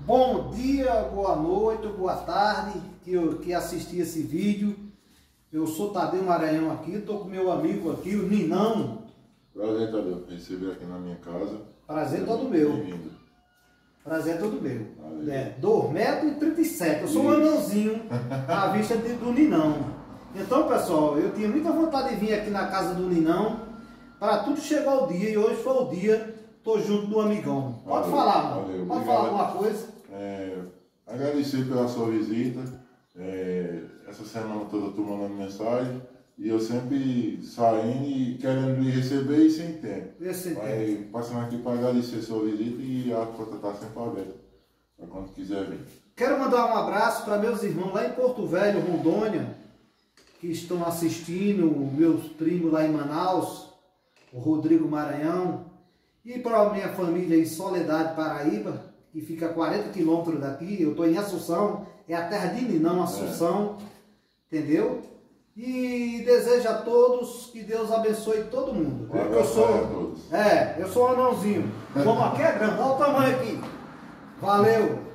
Bom dia, boa noite, boa tarde, que assisti esse vídeo. Eu sou Tadeu Maranhão aqui, estou com meu amigo aqui, o Ninão. Prazer, Tadeu, receber aqui na minha casa. Prazer todo meu. Bem-vindo. Prazer todo meu. Valeu. 2,37 m, eu sou um anãozinho à vista do Ninão. Então, pessoal, eu tinha muita vontade de vir aqui na casa do Ninão, para tudo chegar o dia, e hoje foi o dia, estou junto do amigão. Pode falar, mano. Valeu. Pode Obrigado. falar alguma coisa? Agradecer pela sua visita. Essa semana toda tu mandando mensagem e eu sempre saindo e querendo lhe receber e sem tempo. Mas passando aqui para agradecer a sua visita e a porta está sempre aberta para quando quiser vir. Quero mandar um abraço para meus irmãos lá em Porto Velho, Rondônia, que estão assistindo, meus primos lá em Manaus, o Rodrigo Maranhão, e para a minha família em Soledade, Paraíba, que fica a 40 quilômetros daqui. Eu estou em Assunção, é a terra de Ninão, Assunção, entendeu? E desejo a todos que Deus abençoe todo mundo. Eu sou um anãozinho, como aqui é grande, olha o tamanho aqui. Valeu!